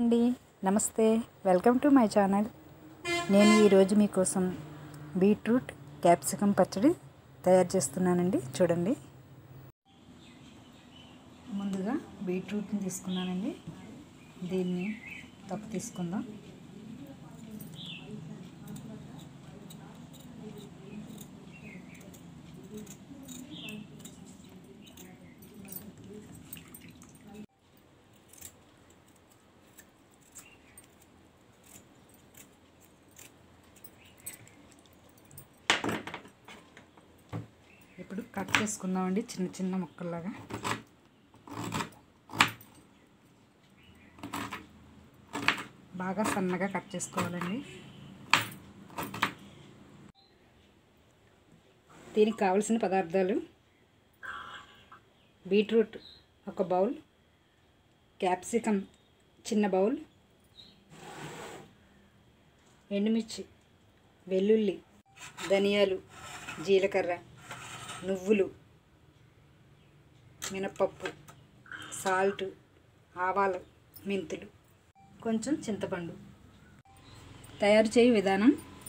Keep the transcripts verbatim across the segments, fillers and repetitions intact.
అండి, నమస్తే. Welcome to my channel. నేను ఈరోజు మీకోసం బీట్రూట్ క్యాప్సికమ్ పచ్చడి తయారు చేస్తున్నానండి. చూడండి. ముందుగా బీట్రూట్ని తీసుకున్నానండి. దీన్ని తొక్క తీసుకుందాం. ఇప్పుడు కట్ చేసుకుందామండి, చిన్న చిన్న ముక్కల్లాగా. బాగా సన్నగా కట్ చేసుకోవాలండి. దీనికి కావలసిన పదార్థాలు: బీట్రూట్ ఒక బౌల్, క్యాప్సికమ్ చిన్న బౌల్, ఎండుమిర్చి, వెల్లుల్లి, ధనియాలు, జీలకర్ర, నువ్వులు, మినపప్పు, సాల్ట్, ఆవాలు, మెంతులు, కొంచెం చింతపండు. తయారు చేయు విధానం: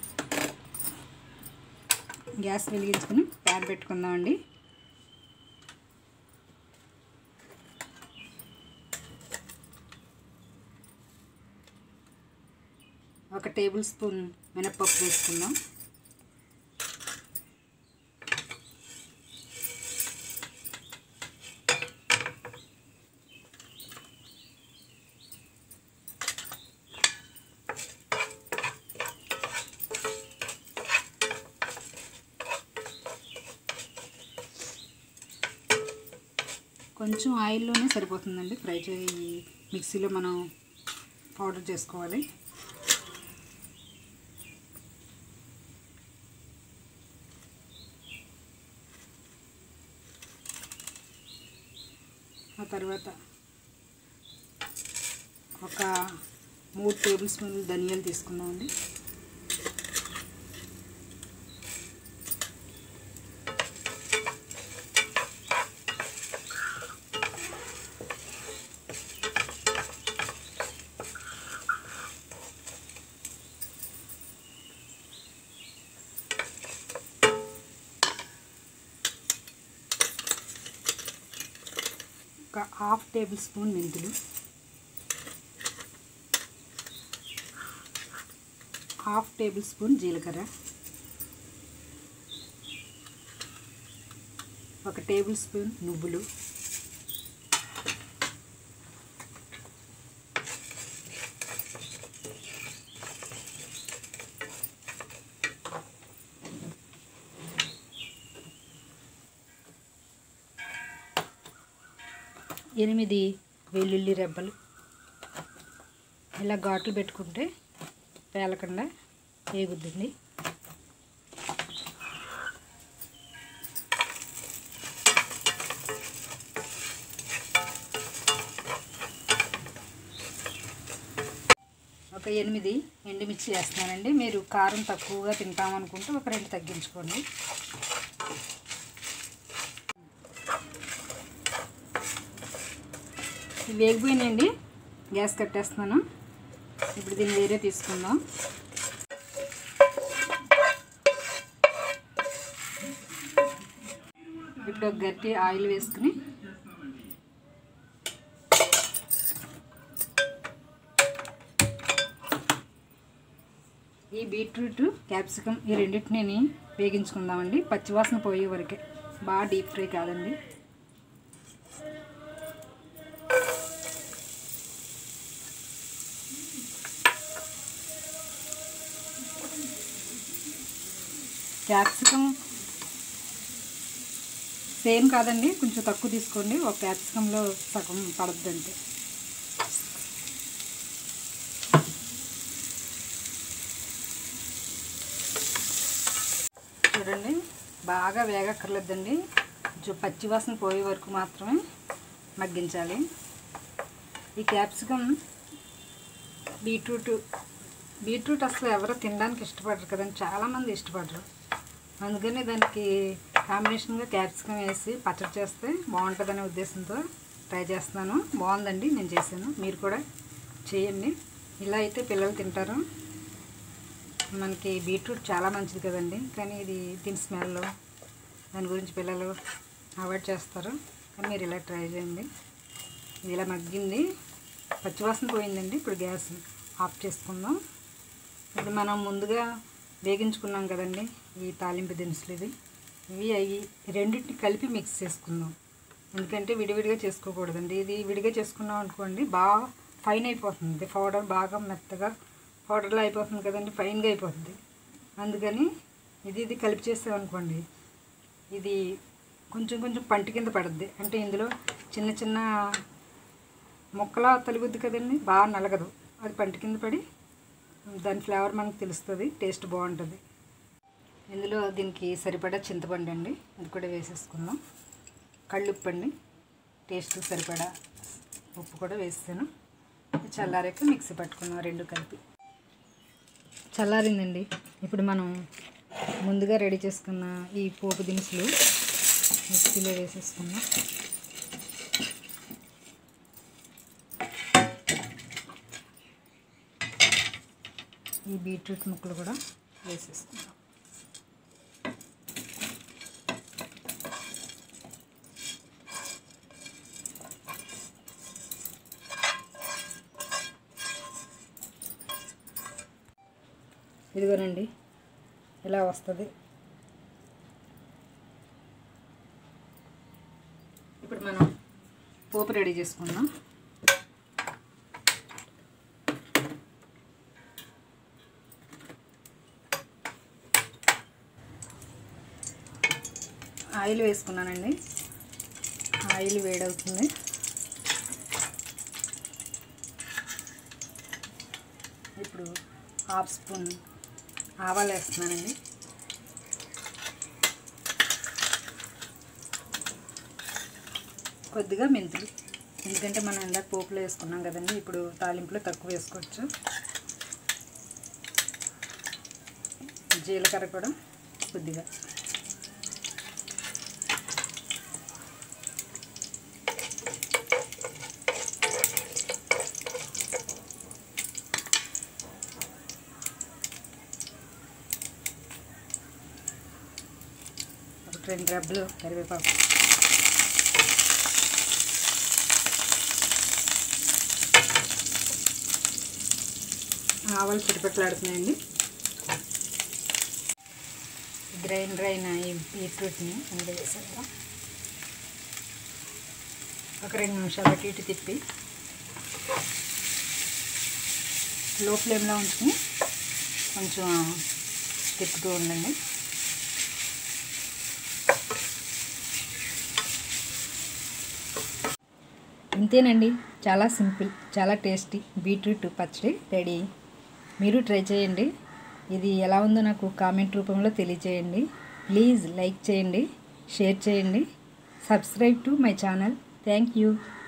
గ్యాస్ వెలిగించుకుని ప్యాన్ పెట్టుకుందామండి. ఒక టేబుల్ స్పూన్ మినపప్పు వేసుకుందాం. కొంచెం ఆయిల్లోనే సరిపోతుందండి. ఫ్రై చేయి మిక్సీలో మనం పౌడర్ చేసుకోవాలి. ఆ తర్వాత ఒక మూడు టేబుల్ స్పూన్లు ధనియాలు తీసుకుందామండి. ఒక హాఫ్ టేబుల్ స్పూన్ మెంతులు, హాఫ్ టేబుల్ స్పూన్ జీలకర్ర, ఒక టేబుల్ స్పూన్ నువ్వులు, ఎనిమిది వెల్లుల్లి రెబ్బలు. ఇలా ఘాట్లు పెట్టుకుంటే పేలకుండా వేగుద్దండి. ఒక ఎనిమిది ఎండుమిర్చి వేస్తున్నానండి. మీరు కారం తక్కువగా తింటామనుకుంటే ఒక రెండు తగ్గించుకోండి. ఇవి వేగిపోయినాయండి. గ్యాస్ కట్టేస్తున్నాను. ఇప్పుడు దీన్ని వేరే తీసుకుందాం. ఇప్పుడు ఒక గట్టి ఆయిల్ వేసుకుని ఈ బీట్రూట్ క్యాప్సికమ్ ఈ రెండింటిని వేగించుకుందామండి. పచ్చివాసన పోయే వరకే, బాగా డీప్ ఫ్రై కాదండి. క్యాప్సికమ్ సేమ్ కాదండి, కొంచెం తక్కువ తీసుకోండి. ఒక క్యాప్సికంలో సగం పడద్దంటే. చూడండి, బాగా వేగక్కర్లేదండి. కొంచెం పచ్చివాసన పోయే వరకు మాత్రమే మగ్గించాలి. ఈ క్యాప్సికమ్ బీట్రూట్ బీట్రూట్ అసలు ఎవరో తినడానికి ఇష్టపడరు కదండి, చాలామంది ఇష్టపడరు. అందుకని దానికి కాంబినేషన్గా క్యాప్సికమ్ వేసి పచ్చడి చేస్తే బాగుంటుందనే ఉద్దేశంతో ట్రై చేస్తున్నాను. బాగుందండి, నేను చేశాను. మీరు కూడా చేయండి. ఇలా అయితే పిల్లలు తింటారు. మనకి బీట్రూట్ చాలా మంచిది కదండి, కానీ ఇది దీని స్మెల్ దాని గురించి పిల్లలు అవాయిడ్ చేస్తారు. కానీ మీరు ఇలా ట్రై చేయండి. ఇది ఇలా మగ్గింది, పచ్చివాసన పోయిందండి. ఇప్పుడు గ్యాస్ ఆఫ్ చేసుకుందాం. ఇప్పుడు మనం ముందుగా వేగించుకున్నాం కదండి ఈ తాలింపు దినుసులు, ఇవి ఇవి అవి రెండింటిని కలిపి మిక్స్ చేసుకుందాం. ఎందుకంటే విడివిడిగా చేసుకోకూడదండి. ఇది విడిగా చేసుకున్నాం అనుకోండి బాగా ఫైన్ అయిపోతుంది, పౌడర్ బాగా మెత్తగా పౌడర్లో అయిపోతుంది కదండి, ఫైన్గా అయిపోతుంది. అందుకని ఇది ఇది కలిపి చేసామనుకోండి ఇది కొంచెం కొంచెం పంటి కింద పడుద్ది. అంటే ఇందులో చిన్న చిన్న ముక్కలా తలుగుద్ది కదండి, బాగా నలగదు. అది పంటి కింద పడి దాని ఫ్లేవర్ మనకు తెలుస్తుంది, టేస్ట్ బాగుంటుంది. ఇందులో దీనికి సరిపడా చింతపండు అండి, అది కూడా వేసేసుకుందాం. కళ్ళుప్పు అండి, టేస్ట్ సరిపడా ఉప్పు కూడా వేస్తాను. చల్లారాక మిక్సీ పట్టుకుందాం రెండు కలిపి. చల్లారిందండి. ఇప్పుడు మనం ముందుగా రెడీ చేసుకున్న ఈ పోపు దినుసులు మిక్సీలో వేసేసుకుందాం. ఈ బీట్రూట్ ముక్కలు కూడా వేసేసుకుందాం. ఇదిగోనండి ఇలా వస్తుంది. ఇప్పుడు మనం పోపు రెడీ చేసుకుందాం. ఆయిల్ వేసుకున్నానండి. ఆయిల్ వేడవుతుంది. ఇప్పుడు హాఫ్ స్పూన్ ఆవాలు వేస్తున్నానండి. కొద్దిగా మెంతులు, ఎందుకంటే మనం ఇందాక పోపులో వేసుకున్నాం కదండి, ఇప్పుడు తాలింపులో తక్కువ వేసుకోవచ్చు. జీలకర్ర కూడా కొద్దిగా. రెండు రెబ్బలు కరివేపాకు. ఆవాలు చిటపట్లాడుతున్నాయండి. గ్రైండర్ అయిన ఈ బీట్రూట్ని అందులో వేసేద్దాం. ఒక రెండు నిమిషాలు అటు ఇటు తిప్పి లో ఫ్లేమ్లో ఉంచుకుని కొంచెం తిప్పుతూ ఉండండి. ఇంతేనండి, చాలా సింపుల్, చాలా టేస్టీ బీట్రూట్ పచ్చడి రెడీ. మీరు ట్రై చేయండి. ఇది ఎలా ఉందో నాకు కామెంట్ రూపంలో తెలియజేయండి. ప్లీజ్ లైక్ చేయండి, షేర్ చేయండి, subscribe to my channel. Thank you.